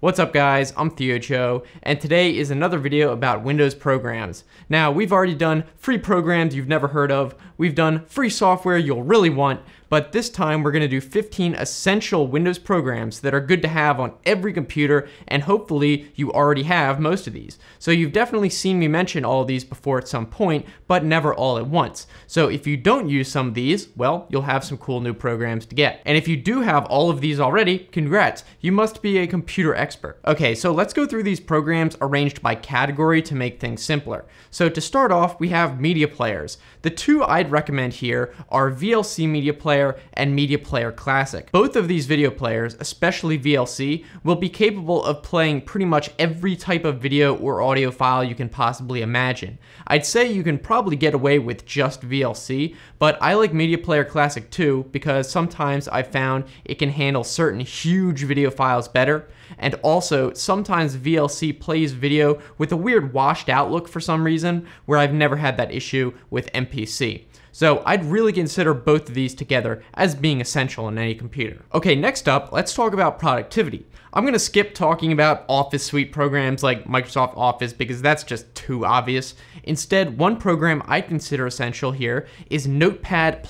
What's up guys, I'm TheoCho, and today is another video about Windows programs. Now, we've already done free programs you've never heard of, we've done free software you'll really want, but this time we're going to do 15 essential Windows programs that are good to have on every computer, and hopefully you already have most of these. So you've definitely seen me mention all of these before at some point, but never all at once. So if you don't use some of these, well, you'll have some cool new programs to get. And if you do have all of these already, congrats, you must be a computer expert. Okay, so let's go through these programs arranged by category to make things simpler. So to start off, we have media players. The two I'd recommend here are VLC Media Player and Media Player Classic. Both of these video players, especially VLC, will be capable of playing pretty much every type of video or audio file you can possibly imagine. I'd say you can probably get away with just VLC, but I like Media Player Classic too because sometimes I've found it can handle certain huge video files better, and also sometimes VLC plays video with a weird washed out look for some reason, where I've never had that issue with MPC. So I'd really consider both of these together as being essential in any computer. Okay, next up, let's talk about productivity. I'm gonna skip talking about Office Suite programs like Microsoft Office because that's just too obvious. Instead, one program I'd consider essential here is Notepad++.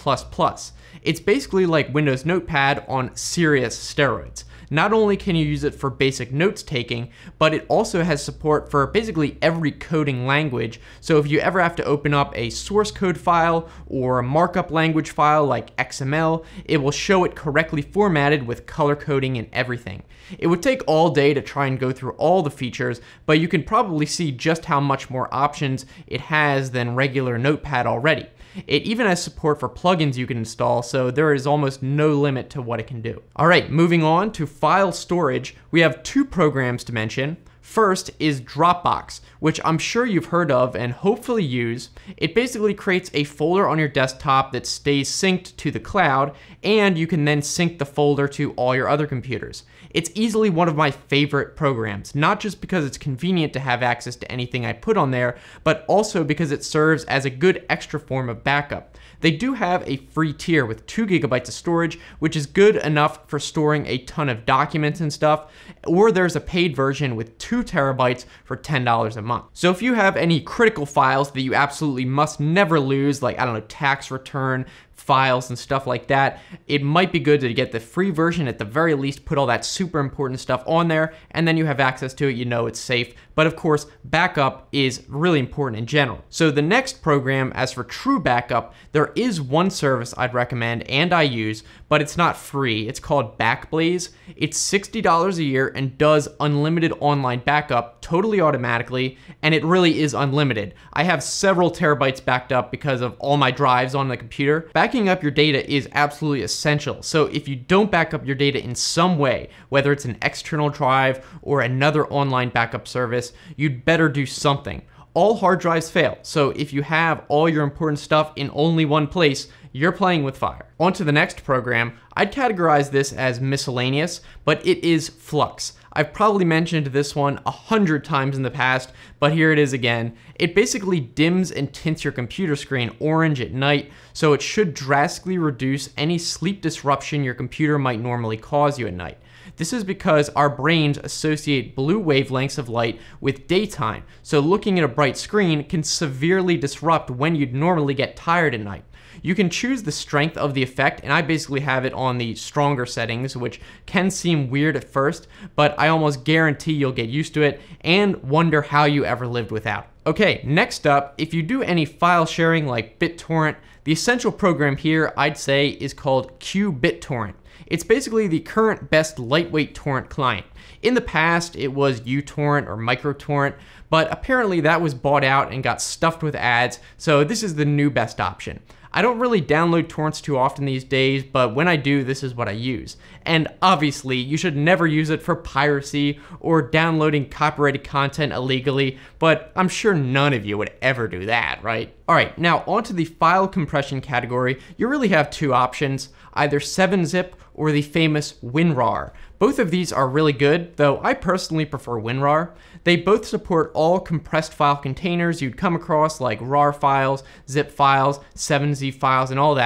It's basically like Windows Notepad on serious steroids. Not only can you use it for basic notes taking, but it also has support for basically every coding language. So if you ever have to open up a source code file or a markup language file like XML, it will show it correctly formatted with color coding and everything. It would take all day to try and go through all the features, but you can probably see just how much more options it has than regular Notepad already. It even has support for plugins you can install, so there is almost no limit to what it can do. Alright, moving on to file storage, we have two programs to mention. First is Dropbox, which I'm sure you've heard of and hopefully use. It basically creates a folder on your desktop that stays synced to the cloud, and you can then sync the folder to all your other computers. It's easily one of my favorite programs, not just because it's convenient to have access to anything I put on there, but also because it serves as a good extra form of backup. They do have a free tier with 2 GB of storage, which is good enough for storing a ton of documents and stuff, or there's a paid version with 2 TB for $10 a month. So if you have any critical files that you absolutely must never lose, like, I don't know, tax return files and stuff like that, it might be good to get the free version at the very least, put all that super important stuff on there, and then you have access to it, you know it's safe. But of course, backup is really important in general. So the next program, as for true backup, there is one service I'd recommend and I use, but it's not free. It's called Backblaze. It's $60 a year and does unlimited online backup totally automatically, and it really is unlimited. I have several terabytes backed up because of all my drives on the computer. Backing up your data is absolutely essential, so if you don't back up your data in some way, whether it's an external drive or another online backup service, you'd better do something. All hard drives fail, so if you have all your important stuff in only one place, you're playing with fire. On to the next program. I'd categorize this as miscellaneous, but it is Flux. I've probably mentioned this one 100 times in the past, but here it is again. It basically dims and tints your computer screen orange at night, so it should drastically reduce any sleep disruption your computer might normally cause you at night. This is because our brains associate blue wavelengths of light with daytime, so looking at a bright screen can severely disrupt when you'd normally get tired at night. You can choose the strength of the effect, and I basically have it on the stronger settings, which can seem weird at first, but I almost guarantee you'll get used to it and wonder how you ever lived without it. Okay, next up, if you do any file sharing like BitTorrent, the essential program here I'd say is called QBitTorrent. It's basically the current best lightweight torrent client. In the past, it was uTorrent or MicroTorrent, but apparently that was bought out and got stuffed with ads, so this is the new best option. I don't really download torrents too often these days, but when I do, this is what I use. And obviously, you should never use it for piracy or downloading copyrighted content illegally, but I'm sure none of you would ever do that, right? Alright, now onto the file compression category. You really have two options, either 7-zip or the famous WinRAR. Both of these are really good, though I personally prefer WinRAR. They both support all compressed file containers you'd come across, like RAR files, zip files, 7z files, and all that,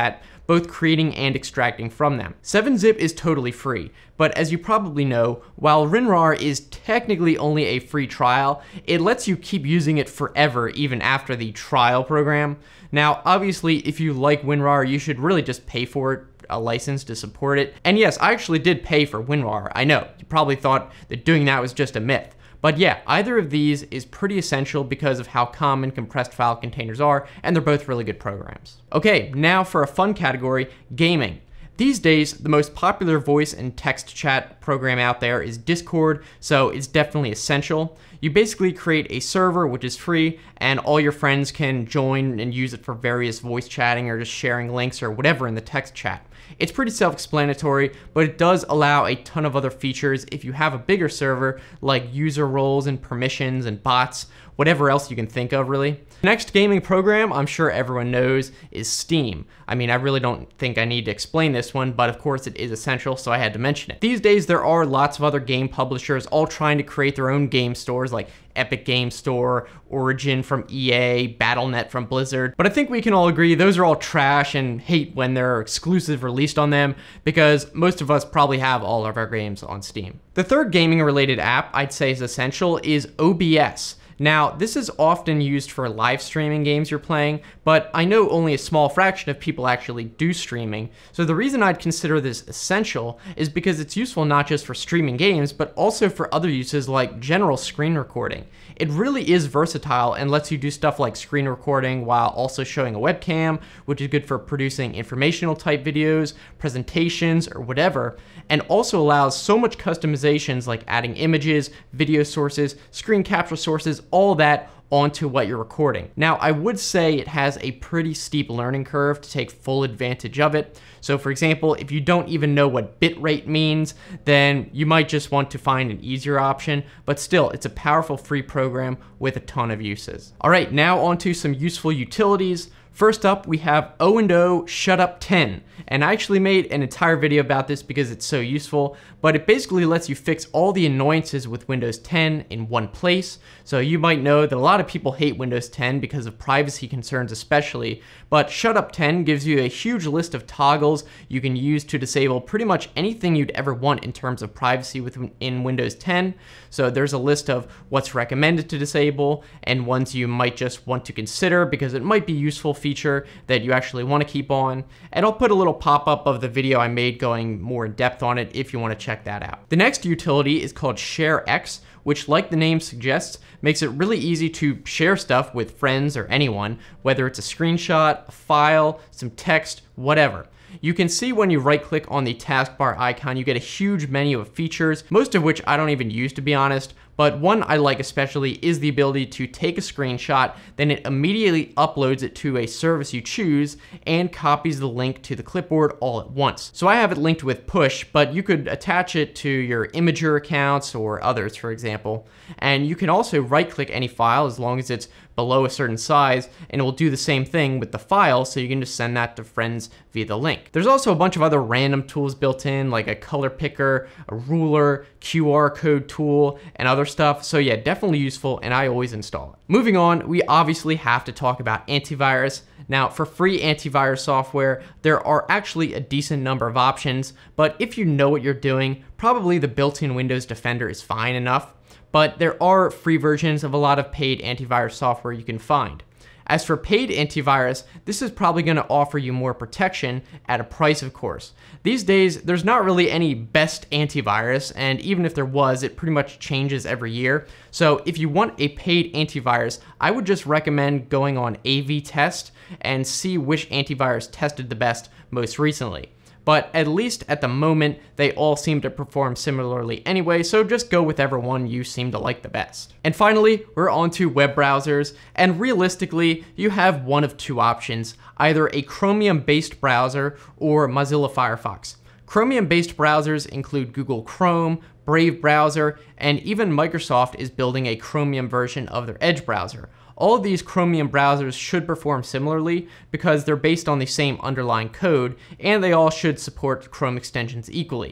both creating and extracting from them. 7-Zip is totally free, but as you probably know, while WinRAR is technically only a free trial, it lets you keep using it forever even after the trial program. Now, obviously, if you like WinRAR, you should really just pay for it, a license to support it. And yes, I actually did pay for WinRAR. I know, you probably thought that doing that was just a myth. But yeah, either of these is pretty essential because of how common compressed file containers are, and they're both really good programs. Okay, now for a fun category, gaming. These days, the most popular voice and text chat program out there is Discord, so it's definitely essential. You basically create a server, which is free, and all your friends can join and use it for various voice chatting or just sharing links or whatever in the text chat. It's pretty self-explanatory, but it does allow a ton of other features if you have a bigger server, like user roles and permissions and bots, whatever else you can think of, really. The next gaming program I'm sure everyone knows is Steam. I mean, I really don't think I need to explain this one, but of course it is essential, so I had to mention it. These days there are lots of other game publishers all trying to create their own game stores, like Epic Game Store, Origin from EA, Battle.net from Blizzard. But I think we can all agree those are all trash and hate when they're exclusive released on them, because most of us probably have all of our games on Steam. The third gaming related app I'd say is essential is OBS. Now, this is often used for live streaming games you're playing, but I know only a small fraction of people actually do streaming. So the reason I'd consider this essential is because it's useful not just for streaming games, but also for other uses like general screen recording. It really is versatile and lets you do stuff like screen recording while also showing a webcam, which is good for producing informational type videos, presentations, or whatever, and also allows so much customizations like adding images, video sources, screen capture sources, all that onto what you're recording. Now, I would say it has a pretty steep learning curve to take full advantage of it. So for example, if you don't even know what bitrate means, then you might just want to find an easier option, but still, it's a powerful free program with a ton of uses. All right, now onto some useful utilities. First up, we have O&O Shutup 10, and I actually made an entire video about this because it's so useful, but it basically lets you fix all the annoyances with Windows 10 in one place. So you might know that a lot of people hate Windows 10 because of privacy concerns especially, but Shutup 10 gives you a huge list of toggles you can use to disable pretty much anything you'd ever want in terms of privacy within Windows 10. So there's a list of what's recommended to disable and ones you might just want to consider because it might be useful feature that you actually want to keep on. And I'll put a little pop-up of the video I made going more in depth on it if you want to check that out. The next utility is called ShareX, which, like the name suggests, makes it really easy to share stuff with friends or anyone, whether it's a screenshot, a file, some text, whatever. You can see when you right-click on the taskbar icon, you get a huge menu of features, most of which I don't even use, to be honest, but one I like especially is the ability to take a screenshot, then it immediately uploads it to a service you choose and copies the link to the clipboard all at once. So I have it linked with Push, but you could attach it to your Imgur accounts or others, for example. And you can also right-click any file as long as it's below a certain size, and it will do the same thing with the file, so you can just send that to friends via the link. There's also a bunch of other random tools built in, like a color picker, a ruler, QR code tool, and other stuff. So yeah, definitely useful, and I always install it. Moving on, we obviously have to talk about antivirus. Now, for free antivirus software, there are actually a decent number of options, but if you know what you're doing, probably the built-in Windows Defender is fine enough. But there are free versions of a lot of paid antivirus software you can find. As for paid antivirus, this is probably going to offer you more protection at a price, of course. These days, there's not really any best antivirus, and even if there was, it pretty much changes every year. So if you want a paid antivirus, I would just recommend going on AV-Test and see which antivirus tested the best most recently. But at least at the moment, they all seem to perform similarly anyway, so just go with whichever one you seem to like the best. And finally, we're on to web browsers, and realistically, you have one of two options, either a Chromium-based browser or Mozilla Firefox. Chromium-based browsers include Google Chrome, Brave browser, and even Microsoft is building a Chromium version of their Edge browser. All of these Chromium browsers should perform similarly because they're based on the same underlying code, and they all should support Chrome extensions equally.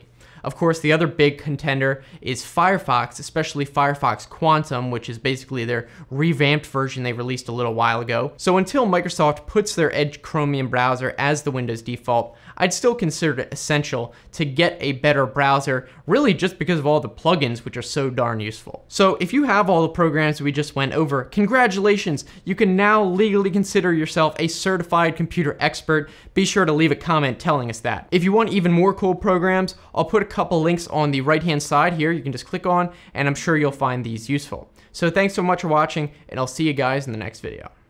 Of course, the other big contender is Firefox, especially Firefox Quantum, which is basically their revamped version they released a little while ago. So until Microsoft puts their Edge Chromium browser as the Windows default, I'd still consider it essential to get a better browser, really just because of all the plugins, which are so darn useful. So if you have all the programs we just went over, congratulations! You can now legally consider yourself a certified computer expert. Be sure to leave a comment telling us that. If you want even more cool programs, I'll put a couple links on the right-hand side here you can just click on, and I'm sure you'll find these useful. So thanks so much for watching, and I'll see you guys in the next video.